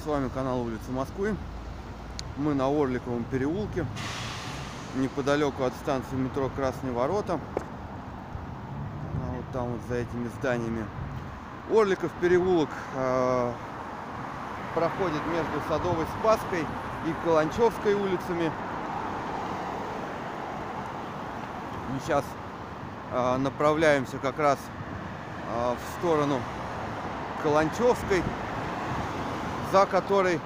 вами канал Улицы Москвы. Мы на Орликовом переулке, неподалеку от станции метро Красные Ворота. Вот там вот за этими зданиями. Орликов переулок проходит между Садовой, Спасской и Каланчевской улицами. Мы сейчас направляемся как раз в сторону Каланчевской, за которой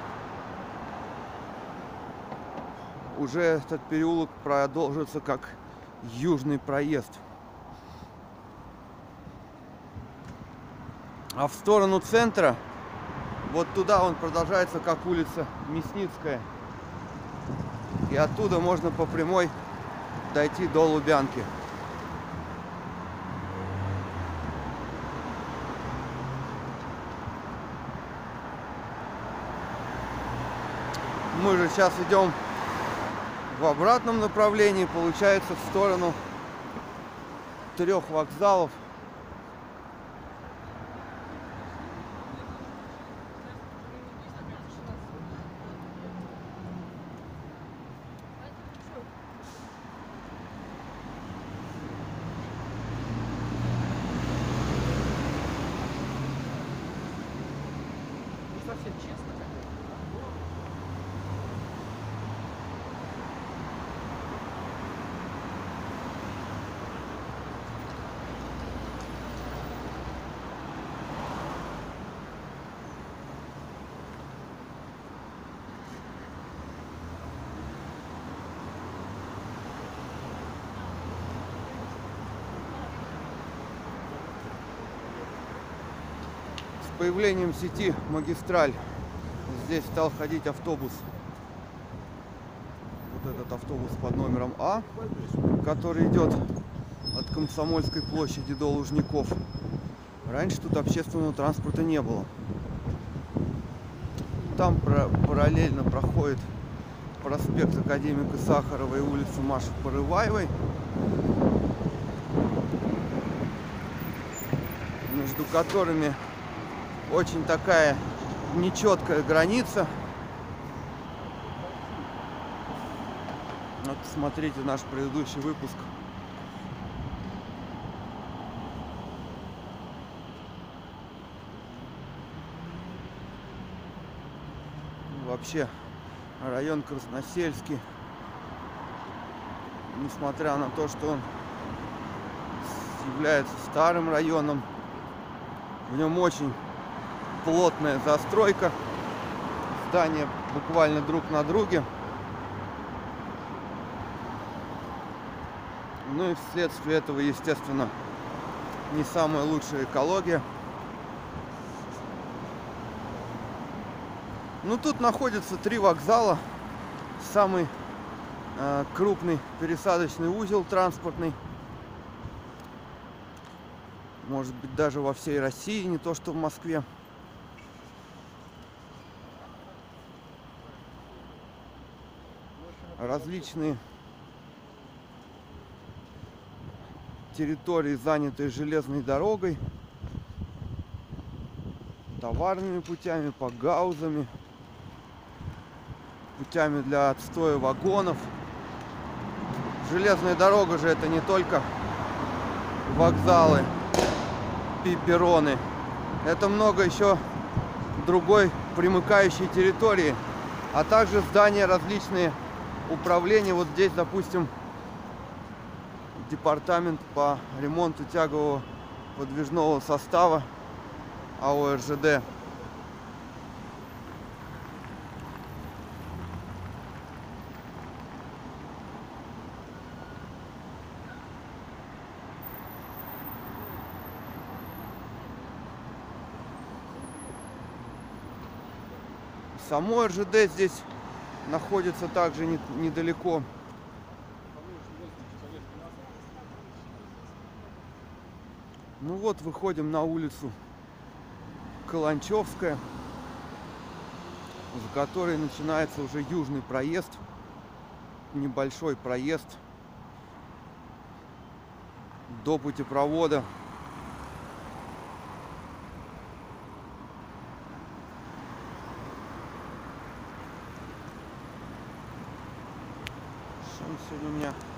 уже этот переулок продолжится как южный проезд. А в сторону центра, вот туда он продолжается как улица Мясницкая. И оттуда можно по прямой дойти до Лубянки. Мы же сейчас идем в обратном направлении, получается, в сторону 3 вокзалов. Совсем честно. С появлением сети Магистраль здесь стал ходить автобус. Вот этот автобус под номером А, который идет от Комсомольской площади до Лужников. Раньше тут общественного транспорта не было. Там параллельно проходит проспект Академика Сахарова и улицу Маши Порываевой, между которыми очень такая нечеткая граница. Вот смотрите наш предыдущий выпуск. Вообще район Красносельский, несмотря на то, что он является старым районом, в нем очень плотная застройка, здания буквально друг на друге. Ну и вследствие этого, естественно, не самая лучшая экология. Ну тут находится 3 вокзала, самый крупный пересадочный узел транспортный, может быть даже во всей России, не то что в Москве. Различные территории, занятые железной дорогой, товарными путями, погаузами, путями для отстоя вагонов. Железная дорога же это не только вокзалы, перроны, это много еще другой примыкающей территории, а также здания различные управления. Вот здесь, допустим, департамент по ремонту тягового подвижного состава АО РЖД. Само РЖД здесь находится также недалеко. Ну вот, выходим на улицу Каланчевская, за которой начинается уже южный проезд, небольшой проезд до путепровода. Он сегодня у меня